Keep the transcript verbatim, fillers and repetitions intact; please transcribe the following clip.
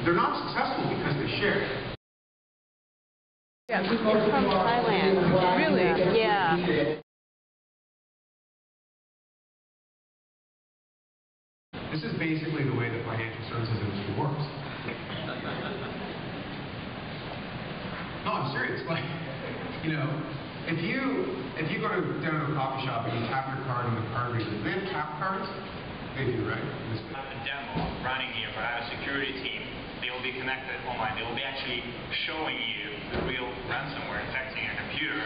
they're not successful because they share. Yeah, it's from Thailand. Really? Yeah. This is basically the way the financial services industry works. No, I'm serious. Like, you know, if you if you go to down to a coffee shop and you tap your card and the card reader, do they have tap cards? They do, right? I have a demo running here, but I have a security team. They will be connected online. They will be actually showing you the real ransomware infecting your computer.